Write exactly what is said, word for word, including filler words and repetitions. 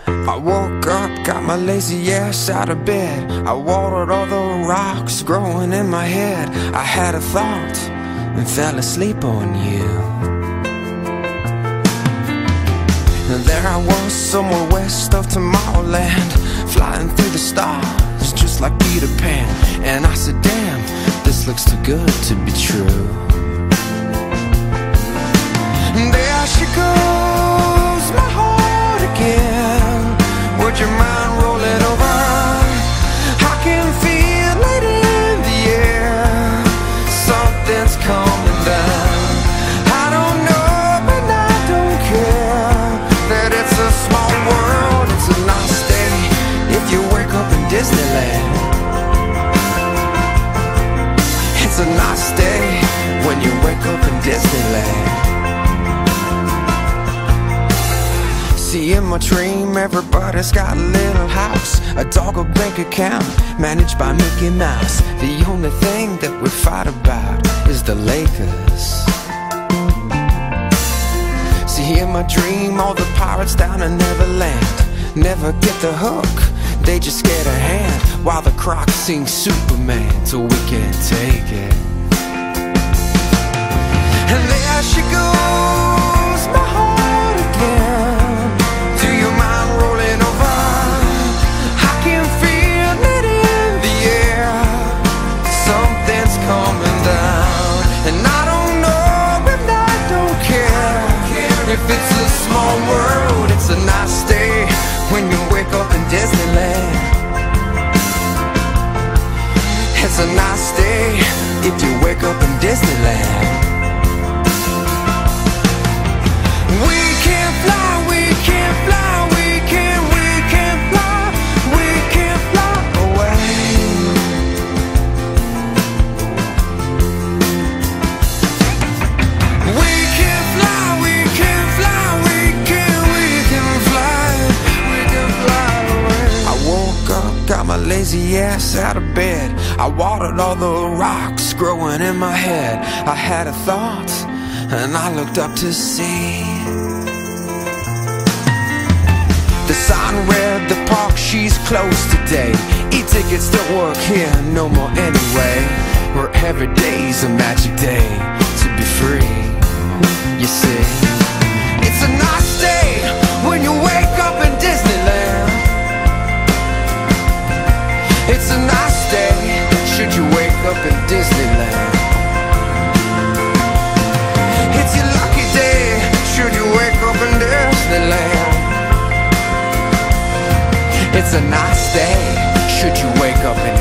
I woke up, got my lazy ass out of bed. I watered all the rocks growing in my head. I had a thought and fell asleep on you. And there I was, somewhere west of Tomorrowland, flying through the stars just like Peter Pan. And I said, damn, this looks too good to be true. And there she goes, my heart again. Would your mind roll it over? I can feel it in the air. Something's coming down. I don't know, but I don't care. That it's a small world, it's a nice day if you wake up in Disneyland. It's a nice day when you wake up in Disneyland. See, in my dream, everybody's got a little house, a dog, a bank account, managed by Mickey Mouse. The only thing that we fight about is the Lakers. See, in my dream, all the pirates down in Neverland never get the hook, they just get a hand, while the Crocs sing Superman till we can't take it. And there she goes, my heart again. Do you mind rolling over? I can feel it in the air. Something's coming down, and I don't know, and I don't care. If it's a small world, it's a nice day when you wake up in Disneyland. It's a nice day if you wake up in Disneyland. We can fly, we can fly, we can, we can fly, we can fly away. We can fly, we can fly, we can, we can fly, we can fly away. I woke up, got my lazy ass out of bed. I watered all the rocks growing in my head. I had a thought and I looked up to see the sign read, the park, she's closed today. E-tickets don't work here no more anyway. Where every day's a magic day to be free. You see, it's a nice day when you wake up in Disneyland. It's a nice day should you wake up in Disneyland. It's your lucky day should you wake up in Disneyland. It's a nice day should you wake up in